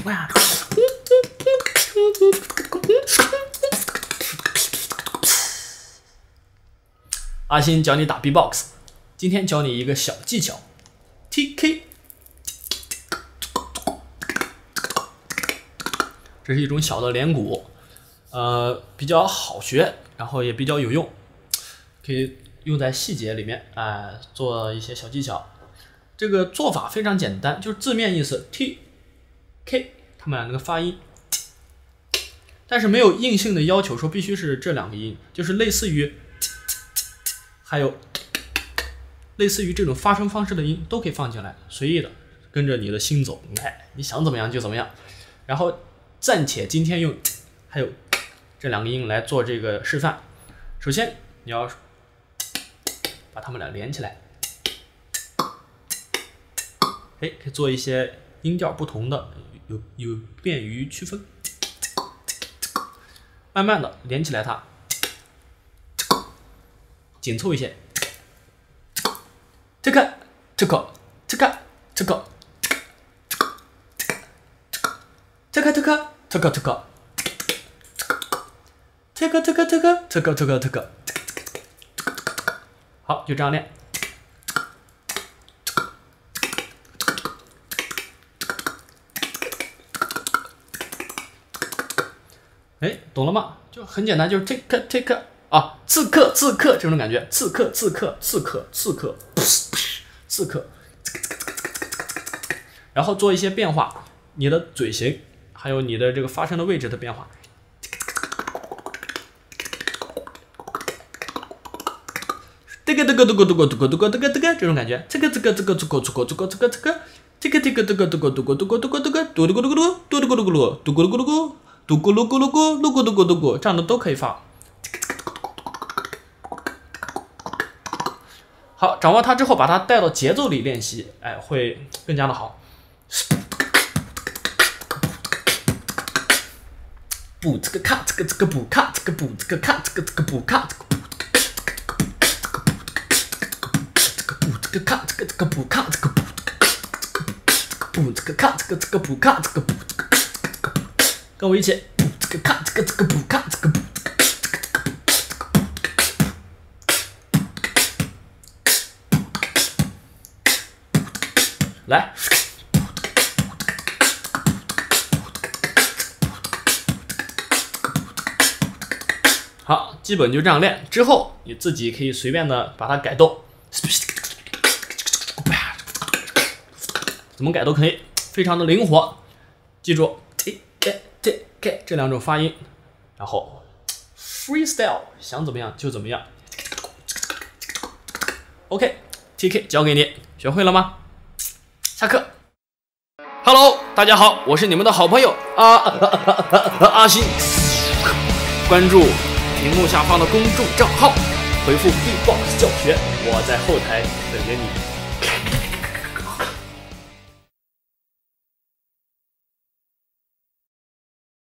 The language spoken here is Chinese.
哇！阿星教你打 B-box， 今天教你一个小技巧 ，TK。这是一种小的连鼓，比较好学，然后也比较有用，可以用在细节里面，做一些小技巧。这个做法非常简单，就是字面意思 T、K， 他们俩那个发音，但是没有硬性的要求说必须是这两个音，就是类似于，还有类似于这种发声方式的音都可以放进来，随意的跟着你的心走，你想怎么样就怎么样。然后暂且今天用还有这两个音来做这个示范。首先你要把它们俩连起来，可以做一些音调不同的，有便于区分。慢慢的连起来它，紧凑一些。这个这个这个这个这个这个这个这个这个这个这个这个这个这个，好，就这样练。懂了吗？就很简单，就是这个啊，刺客这种感觉，刺客，然后做一些变化，你的嘴型还有你的这个发声的位置的变化。这个这种感觉，这个嘟咕噜咕噜咕，噜咕噜咕噜咕，这样的都可以发。好，掌握它之后，把它带到节奏里练习，会更加的好。补这个卡，这个补卡，这个补这个卡，这个补卡，这个补这个卡，这个补卡，这个补这个卡，这个补卡，这个补。跟我一起，这个看，这个补看，这个补，来，好，基本就这样练。之后你自己可以随便的把它改动，怎么改都可以，非常的灵活。记住。这两种发音，然后 freestyle 想怎么样就怎么样。OK， TK 交给你，学会了吗？下课。Hello， 大家好，我是你们的好朋友阿星。关注屏幕下方的公众账号，回复 B-box 教学，我在后台等着你。